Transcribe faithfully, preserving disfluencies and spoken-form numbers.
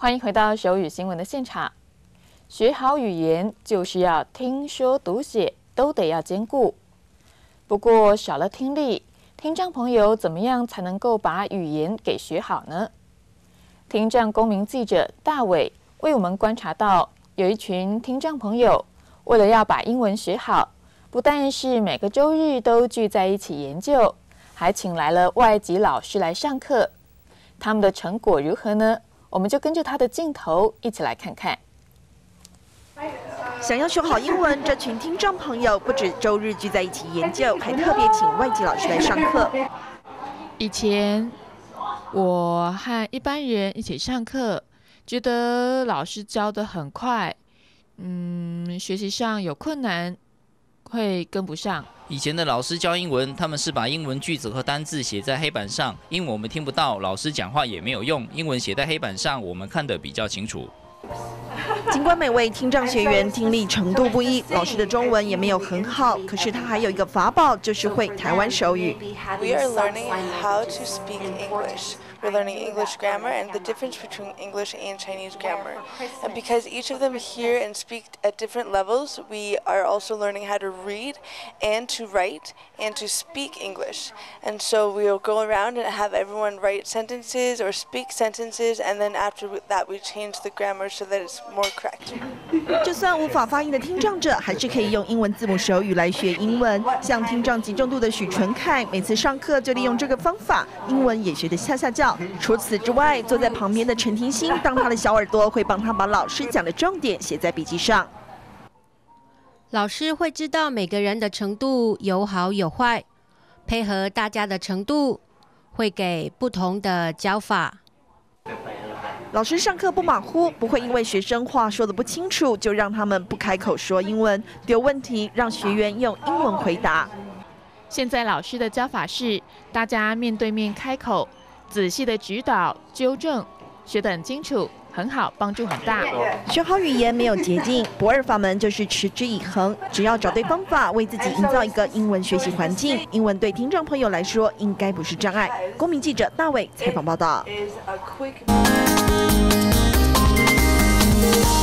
欢迎回到手语新闻的现场。学好语言就是要听说读写都得要兼顾。不过少了听力，听障朋友怎么样才能够把语言给学好呢？听障公民记者大伟为我们观察到，有一群听障朋友为了要把英文学好，不但是每个周日都聚在一起研究，还请来了外籍老师来上课。他们的成果如何呢？我们就跟着他的镜头一起来看看。 想要学好英文，这群听障朋友不止周日聚在一起研究，还特别请外籍老师来上课。 以前我和一般人一起上课，觉得老师教得很快，嗯，学习上有困难，会跟不上。 以前的老师教英文，他们是把英文句子和单字写在黑板上，因为我们听不到，老师讲话也没有用，英文写在黑板上，我们看得比较清楚。 尽管每位听障学员听力程度不一，老师的中文也没有很好，可是他还有一个法宝，就是会台湾手语。 We are learning how to speak English. We're learning English grammar and the difference between English and Chinese grammar. And because each of them hear and speak at different levels, we are also learning how to read and to write and to speak English. And so we'll go around and have everyone write sentences or speak sentences, and then after that we change the grammar so that it's more correct. 就算无法发音的听障者，还是可以用英文字母手语来学英文。像听障极重度的许纯凯，每次上课就利用这个方法，英文也学得下下叫。除此之外，坐在旁边的陈婷欣，当他的小耳朵会帮他把老师讲的重点写在笔记上。 老师会知道每个人的程度有好有坏，配合大家的程度，会给不同的教法。 老师上课不马虎，不会因为学生话说得不清楚，就让他们不开口说英文，丢问题让学员用英文回答。 现在老师的教法是，大家面对面开口，仔细的指导、纠正，学得很清楚，很好，帮助很大。 学好语言没有捷径，不二法门就是持之以恒。只要找对方法，为自己营造一个英文学习环境，英文对听障朋友来说应该不是障碍。公民记者大伟采访报道。